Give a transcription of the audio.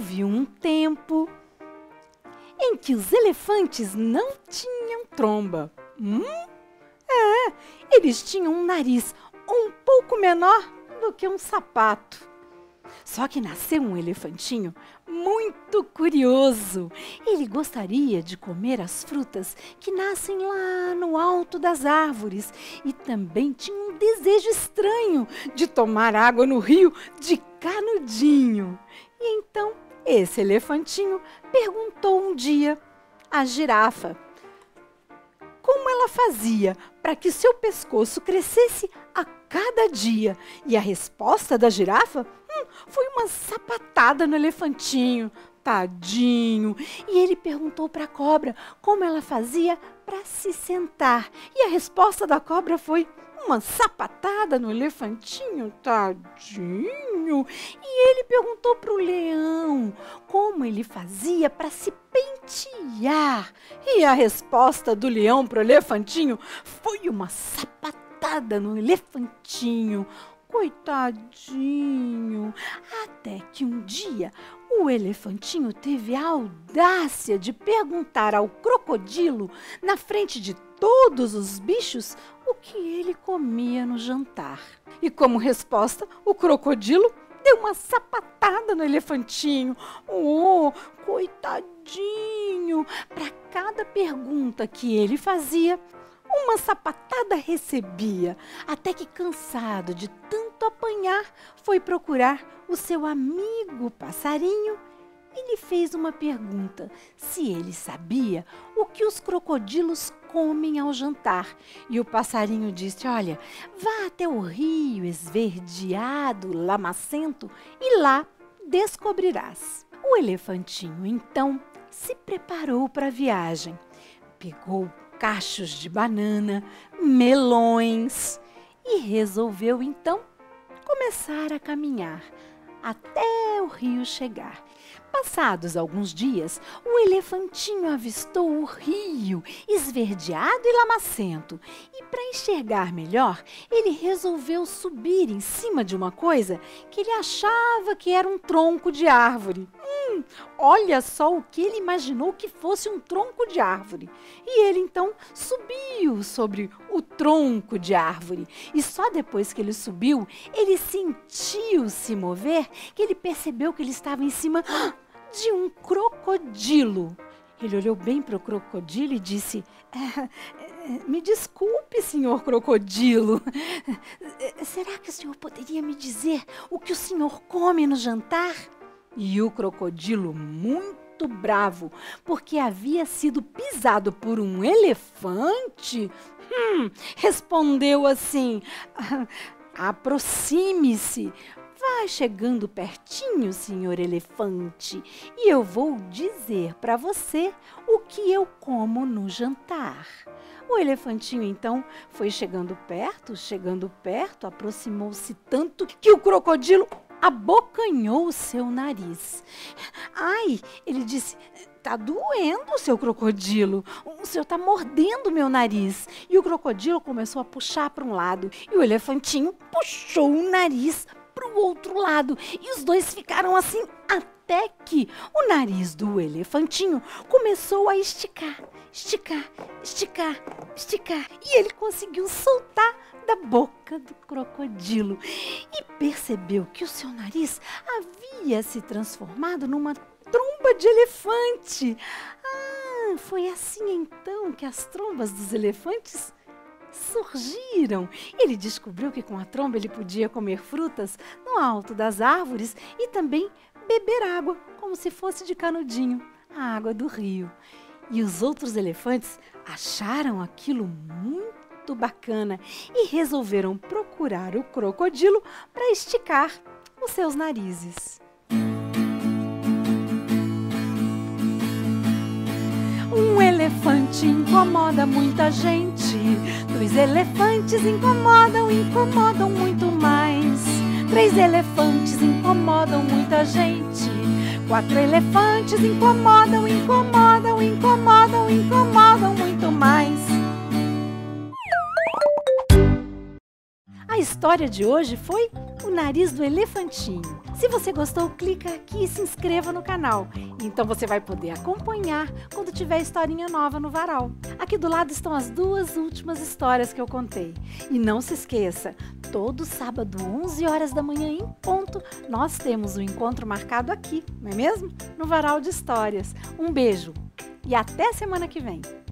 houve um tempo em que os elefantes não tinham tromba. Eles tinham um nariz um pouco menor do que um sapato. Só que nasceu um elefantinho muito curioso. Ele gostaria de comer as frutas que nascem lá no alto das árvores e também tinha um desejo estranho de tomar água no rio de canudinho. E então esse elefantinho perguntou um dia à girafa como ela fazia para que seu pescoço crescesse a cada dia. E a resposta da girafa foi uma sapatada no elefantinho, tadinho. E ele perguntou para a cobra como ela fazia para se sentar. E a resposta da cobra foi uma sapatada no elefantinho, tadinho. E ele perguntou para o leão como ele fazia para se pentear. E a resposta do leão para o elefantinho foi uma sapatada no elefantinho. Coitadinho. Até que um dia o elefantinho teve a audácia de perguntar ao crocodilo, na frente de todos os bichos, o que ele comia no jantar. E como resposta, o crocodilo deu uma sapatada no elefantinho. Oh, coitadinho! Para cada pergunta que ele fazia, uma sapatada recebia, até que, cansado de tanto apanhar, foi procurar o seu amigo passarinho e lhe fez uma pergunta, se ele sabia o que os crocodilos comem ao jantar. E o passarinho disse: olha, vá até o rio esverdeado, lamacento, e lá descobrirás. O elefantinho, então, se preparou para a viagem. Pegou cachos de banana, melões e resolveu então começar a caminhar até o rio chegar. Passados alguns dias, o elefantinho avistou o rio esverdeado e lamacento e, para enxergar melhor, ele resolveu subir em cima de uma coisa que ele achava que era um tronco de árvore. Olha só o que ele imaginou que fosse um tronco de árvore. E ele então subiu sobre o tronco de árvore. E só depois que ele subiu, ele sentiu se mover, que ele percebeu que ele estava em cima de um crocodilo. Ele olhou bem para o crocodilo e disse: me desculpe, senhor crocodilo. Será que o senhor poderia me dizer o que o senhor come no jantar? E o crocodilo, muito bravo, porque havia sido pisado por um elefante, respondeu assim: aproxime-se, vai chegando pertinho, senhor elefante, e eu vou dizer para você o que eu como no jantar. O elefantinho, então, foi chegando perto, aproximou-se tanto que o crocodilo abocanhou o seu nariz. Ai, ele disse: tá doendo, seu crocodilo, o senhor tá mordendo meu nariz. E o crocodilo começou a puxar para um lado e o elefantinho puxou o nariz para o outro lado. E os dois ficaram assim até que o nariz do elefantinho começou a esticar. E ele conseguiu soltar da boca do crocodilo e percebeu que o seu nariz havia se transformado numa tromba de elefante. Foi assim então que as trombas dos elefantes surgiram. Ele descobriu que com a tromba ele podia comer frutas no alto das árvores e também beber água, como se fosse de canudinho, a água do rio. E os outros elefantes acharam aquilo muito bacana e resolveram procurar o crocodilo para esticar os seus narizes. Um elefante incomoda muita gente. 2 elefantes incomodam muito mais. 3 elefantes incomodam muita gente. 4 elefantes incomodam muito mais. A história de hoje foi O Nariz do Elefantinho. Se você gostou, clica aqui e se inscreva no canal. Então você vai poder acompanhar quando tiver historinha nova no varal. Aqui do lado estão as 2 últimas histórias que eu contei. E não se esqueça, todo sábado, 11 horas da manhã em ponto, nós temos um encontro marcado aqui, não é mesmo? No Varal de Histórias. Um beijo e até semana que vem.